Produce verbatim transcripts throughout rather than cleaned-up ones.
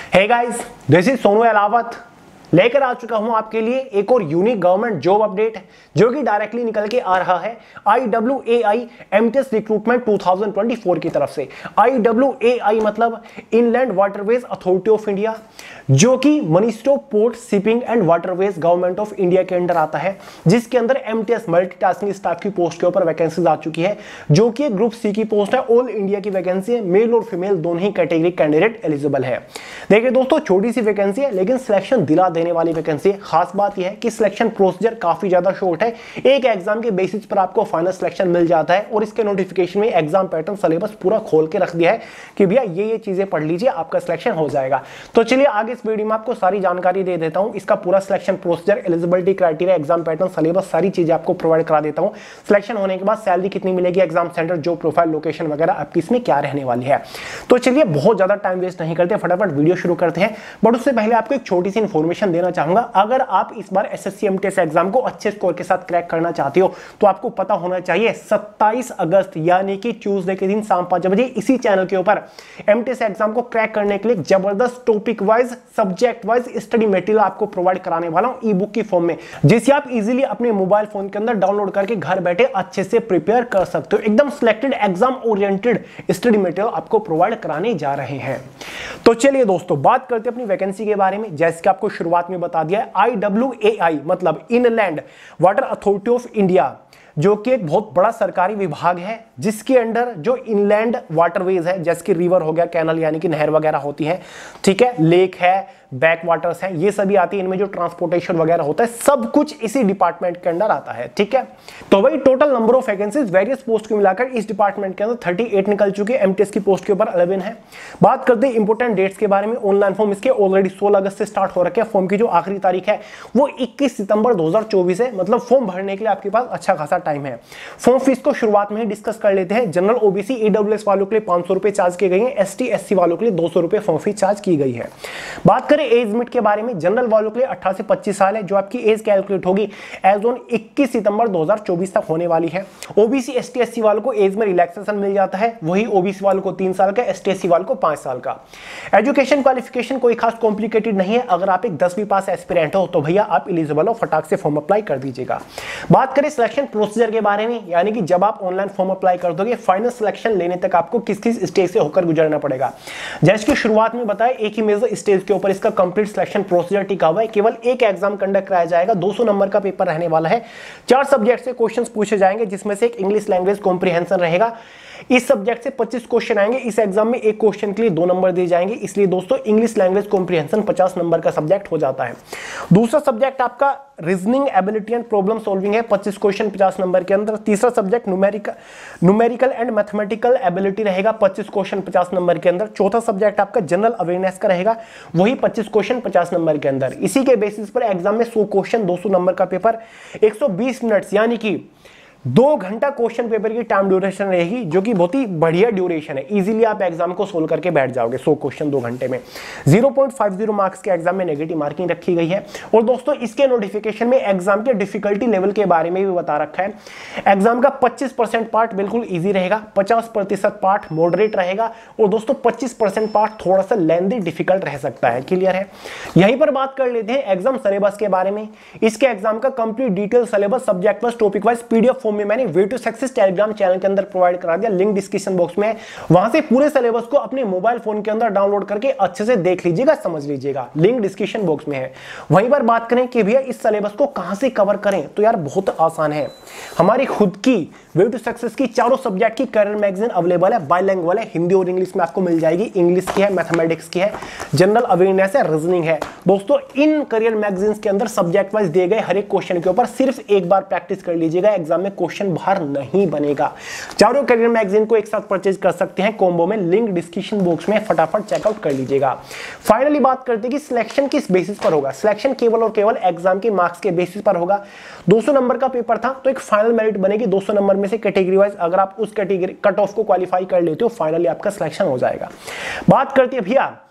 Hey guys, this is Sonu Alawat लेकर आ चुका हूं आपके लिए एक और यूनिक गवर्नमेंट जॉब अपडेट जो कि डायरेक्टली निकल के आ रहा है I W A I MTS recruitment दो हज़ार चौबीस की तरफ से। आई डब्ल्यू ए आई मतलब inland waterways authority of India, जो कि ministry of port shipping and waterways government of India के अंडर आता है, जिसके अंदर एमटीएस मल्टीटास्किंग स्टाफ की पोस्ट के ऊपर वैकेंसीज आ चुकी है, जो कि ग्रुप सी की पोस्ट है। ऑल इंडिया की वैकेंसी है, मेल और फीमेल दोनों ही कैटेगरी कैंडिडेट एलिजिबल है। देखिए दोस्तों, छोटी सी वैकेंसी है लेकिन सिलेक्शन दिला देने वाली वैकेंसी है। खास बात यह है कि सिलेक्शन प्रोसीजर काफी ज्यादा शॉर्ट है, एक एग्जाम के बेसिस पर आपको फाइनल सिलेक्शन मिल जाता है और इसके नोटिफिकेशन में एग्जाम पैटर्न सिलेबस पूरा खोल के रख दिया है कि भैया ये ये चीजें पढ़ लीजिए, आपका सिलेक्शन हो जाएगा। तो चलिए आगे इस वीडियो में आपको सारी जानकारी दे देता हूं, इसका पूरा selection procedure, eligibility criteria, exam pattern, syllabus, सारी चीजें आपको प्रोवाइड करा देता हूं। सिलेक्शन होने के बाद सैलरी कितनी मिलेगी, एग्जाम सेंटर, जो प्रोफाइल, लोकेशन वगैरह आपकी इसमें क्या रहने वाली है। तो चलिए बहुत ज्यादा टाइम वेस्ट नहीं करते, फटाफट वीडियो शुरू करते हैं। बट उससे पहले आपको एक छोटी सी इंफॉर्मेशन देना चाहूंगा। अगर आप इस बार एसएससी एमटीएस एग्जाम को अच्छे स्कोर के साथ क्रैक करना चाहते हो तो आपको पता होना चाहिए सत्ताईस अगस्त यानी कि ट्यूसडे के दिन शाम पांच बजे इसी चैनल के ऊपर एमटीएस एग्जाम को क्रैक करने के लिए जबरदस्त topic wise, subject wise study material आपको प्रोवाइड कराने वाला हूं ई बुक की फॉर्म में, जिसे आप इजीली अपने मोबाइल फोन के अंदर डाउनलोड करके घर बैठे अच्छे से प्रिपेयर कर सकते हो। एकदम selected exam oriented study material आपको प्रोवाइड कराने जा रहे हैं। तो चलिए दोस्तों, बात करते हैं अपनी वैकेंसी के बारे में। जैसे कि आपको शुरुआत में बता दिया है, आई डब्ल्यू ए आई मतलब inland water authority of India, जो कि एक बहुत बड़ा सरकारी विभाग है, जिसके अंडर जो इनलैंड वाटरवेज है, जैसे कि रिवर हो गया, कैनल यानी कि नहर वगैरह होती है, ठीक है, लेक है, बैक वाटर्स हैं, ये सभी आती है। इनमें जो ट्रांसपोर्टेशन वगैरह होता है सब कुछ इसी डिपार्टमेंट के अंडर आता है, ठीक है। तो वही total number of vacancies various post को मिलाकर इस डिपार्टमेंट के अंदर अड़तीस निकल चुके हैं, एमटीएस की पोस्ट के ऊपर ग्यारह है। बात करते हैं इंपोर्टेंट डेट्स के बारे में। ऑनलाइन फॉर्म इसके ऑलरेडी सोलह अगस्त से स्टार्ट हो रखे हैं। फॉर्म की जो आखिरी तारीख है वो इक्कीस सितंबर दो हजार चौबीस है, मतलब फॉर्म भरने के लिए आपके पास अच्छा खासा टाइम है। फॉर्म फीस को शुरुआत में ही डिस्कस कर लेते हैं। जनरल ओबीसी ईडब्ल्यूएस वालों के लिए पांच सौ रुपए चार्ज किए गए हैं, एसटी एससी वालों के लिए दो सौ रुपए फॉर्म फीस चार्ज की गई है। बात करें एज लिमिट के बारे में, जनरल वालों के लिए अठारह से पच्चीस साल है, जो आपकी एज कैलकुलेट होगी एज ऑन इक्कीस सितंबर दो हजार चौबीस तक होने वाली है। ओबीसी एसटी एससी वालों को एज में रिलैक्सेशन मिल जाता है, वही ओबीसी वालों को तीन साल का, एसटी एससी वालों को पांच साल का। एजुकेशन क्वालिफिकेशन कोई खास कॉम्प्लिकेटेड नहीं है, अगर आप एक दसवीं पास एस्पिरेंट हो तो भैया आप एलिजिबल हो, फटाक से फॉर्म अप्लाई कर दीजिएगा। बात करें सिलेक्शन प्रोसीजर के बारे में, यानी कि जब आप ऑनलाइन फॉर्म अप्लाई कर दोगे, फाइनल सिलेक्शन लेने तक आपको किस किस स्टेज से होकर गुजरना पड़ेगा। जैसे कि शुरुआत में बताया, एक ही मेजर स्टेज के ऊपर इसका कंप्लीट सिलेक्शन प्रोसीजर टिका हुआ है। केवल एक एग्जाम कंडक्ट कराया जाएगा, दो सौ नंबर का पेपर रहने वाला है। चार सब्जेक्ट से क्वेश्चंस पूछे जाएंगे, जिसमें से एक इंग्लिश लैंग्वेज कॉम्प्रिहेंशन रहेगा। इस सब्जेक्ट से पच्चीस क्वेश्चन आएंगे। इस एग्जाम में एक क्वेश्चन के लिए दो नंबर दिए जाएंगे, इसलिए दोस्तों इंग्लिश लैंग्वेज कॉम्प्रिहेंशन पचास नंबर का सब्जेक्ट हो जाता है। दूसरा सब्जेक्ट आपका reasoning ability and problem solving है, पच्चीस क्वेश्चन पचास नंबर के अंदर। तीसरा subject numerical numerical and mathematical ability रहेगा, पच्चीस क्वेश्चन पचास नंबर के अंदर। चौथा सब्जेक्ट आपका जनरल अवेयरनेस का रहेगा, वही पच्चीस क्वेश्चन पचास नंबर के अंदर। इसी के बेसिस पर एग्जाम में सौ क्वेश्चन, दो सौ नंबर का पेपर, एक सौ बीस मिनट्स यानी कि दो घंटा क्वेश्चन पेपर की टाइम ड्यूरेशन रहेगी, जो कि बहुत ही बढ़िया ड्यूरेशन है। इजीली आप एग्जाम को सोल्व करके बैठ जाओगे सौ क्वेश्चन दो घंटे में। Zero point five zero marks के एग्जाम में नेगेटिव मार्किंग रखी गई है। और दोस्तों इसके नोटिफिकेशन में एग्जाम के डिफिकल्टी लेवल के बारे में भी बता रखा है। एग्जाम का पच्चीस परसेंट पार्ट बिल्कुल ईजी रहेगा, पचास प्रतिशत पार्ट मॉडरेट रहेगा और दोस्तों पच्चीस परसेंट पार्ट थोड़ा सा लेंदी डिफिकल्ट रह सकता है। क्लियर है। यहीं पर बात कर लेते हैं एग्जाम सिलेबस के बारे में। इसके एग्जाम का complete detail syllabus subject wise, topic wise PDF form में मैंने way to success Telegram channel के अंदर प्रोवाइड करा दिया, लिंक डिस्क्रिप्शन बॉक्स में है। वहां से पूरे सिलेबस को अपने मोबाइल फोन के अंदर डाउनलोड करके अच्छे से देख लीजिएगा, समझ लीजिएगा, लिंक डिस्क्रिप्शन बॉक्स में है। वहीं पर बात करें कि भैया इस सिलेबस को कहां से कवर करें, तो यार बहुत आसान है। हमारी खुद की वे टू सक्सेस की चारों सब्जेक्ट की करियर मैगजीन अवेलेबल है, बाइलिंगुअल है, हिंदी और इंग्लिश में आपको मिल जाएगी। इंग्लिश की है, मैथमेटिक्स की है, जनरल अवेयरनेस है, रीजनिंग है। दोस्तों इन करियर मैगजीन्स के अंदर सब्जेक्ट वाइज दिए गए हर एक क्वेश्चन के ऊपर सिर्फ एक बार प्रैक्टिस कर लीजिएगा, एग्जाम में क्वेश्चन बाहर नहीं बनेगा। चारों करियर मैगजीन को एक साथ परचेज कर सकते हैं कॉम्बो में, लिंक डिस्क्रिप्शन बॉक्स में, फटाफट चेकआउट कर लीजिएगा। फाइनली बात करते हैं कि सिलेक्शन किस बेसिस पर होगा। सिलेक्शन केवल और केवल एग्जाम के मार्क्स के बेसिस पर होगा। दो सौ नंबर का पेपर था तो एक फाइनल मेरिट बनेगी, दो सौ नंबर में से कैटेगरी वाइज अगर आप उस कैटेगरी कट ऑफ को क्वालिफाई कर लेते हो, फाइनली आपका सिलेक्शन हो जाएगा। बात करते हैं भैया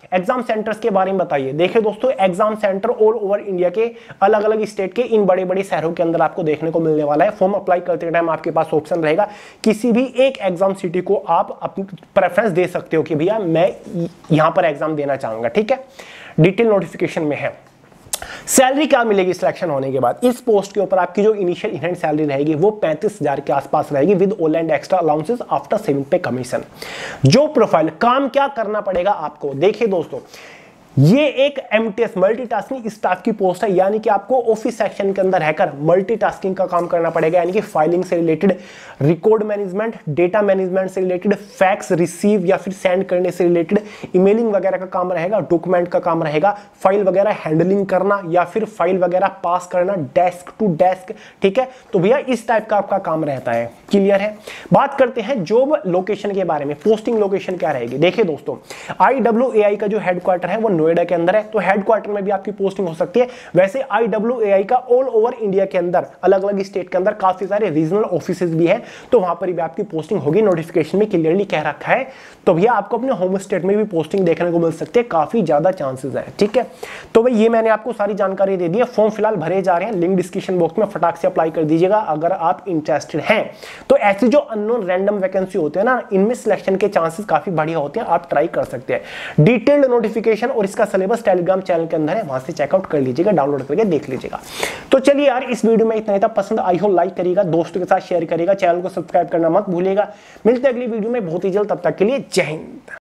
एग्जाम सेंटर्स के बारे में बताइए। देखिए दोस्तों, exam centre all over India के अलग अलग स्टेट के इन बड़े बड़े शहरों के अंदर आपको देखने को मिलने वाला है। फॉर्म अप्लाई करते टाइम आपके पास ऑप्शन रहेगा, किसी भी एक एग्जाम सिटी को आप अपनी प्रेफरेंस दे सकते हो कि भैया मैं यहां पर एग्जाम देना चाहूंगा। ठीक है, डिटेल नोटिफिकेशन में है। सैलरी क्या मिलेगी सिलेक्शन होने के बाद? इस पोस्ट के ऊपर आपकी जो इनिशियल इनहैंड सैलरी रहेगी वो पैंतीस हजार के आसपास रहेगी with all and extra allowances after saving pay commission. जो प्रोफाइल, काम क्या करना पड़ेगा आपको? देखिए दोस्तों, ये एक एमटीएस मल्टीटास्किंग स्टाफ की पोस्ट है, यानी कि आपको ऑफिस सेक्शन के अंदर रहकर मल्टीटास्किंग का काम करना पड़ेगा, यानी कि फाइलिंग से related, record management, data management से रिलेटेड, फैक्स रिसीव या फिर सेंड करने से रिलेटेड, ईमेलिंग वगैरह का काम रहेगा, डॉक्यूमेंट का काम रहेगा, फाइल वगैरह हैंडलिंग करना या फिर फाइल वगैरह पास करना डेस्क टू डेस्क। ठीक है, तो भैया इस टाइप का आपका काम रहता है। क्लियर है? बात करते हैं जॉब लोकेशन के बारे में। पोस्टिंग लोकेशन क्या रहेगी? देखिए दोस्तों, आई डब्ल्यू ए आई का जो हेडक्वार्टर है वो नोएडा के अंदर है, तो हेडक्वार्टर में भी आपकी पोस्टिंग हो सकती है। वैसे आई डब्ल्यू ए आई का ऑल ओवर इंडिया के अंदर अलग अलग स्टेट के अंदर काफी सारे रीजनल ऑफिसेज भी हैं, तो वहां पर भी आपकी पोस्टिंग होगी। नोटिफिकेशन में क्लियरली कह रखा है, तो भैया आपको अपने होम स्टेट में भी पोस्टिंग देखने को मिल सकती है, काफी ज्यादा चांसेस है। ठीक है, तो भाई ये मैंने आपको सारी जानकारी दे दी है। फॉर्म फिलहाल भरे जा रहे हैं, लिंक डिस्क्रिप्शन बॉक्स में फटाक से अप्लाई कर दीजिएगा अगर आप इंटरेस्टेड हैं। तो ऐसी जो अननोन रैंडम वैकेंसी होते हैं ना, इनमें सिलेक्शन के चांसेस काफी बढ़िया होते हैं, आप ट्राई कर सकते हैं। डिटेल्ड नोटिफिकेशन और इसका सिलेबस टेलीग्राम चैनल के अंदर है, वहां से चेकआउट कर लीजिएगा, डाउनलोड करके देख लीजिएगा। तो चलिए यार, इस वीडियो में इतना ही था। पसंद आई हो लाइक करिएगा, दोस्तों के साथ शेयर करिएगा, चैनल को सब्सक्राइब करना मत भूलिएगा। मिलते हैं अगली वीडियो में बहुत ही जल्द, तब तक के लिए जय हिंद।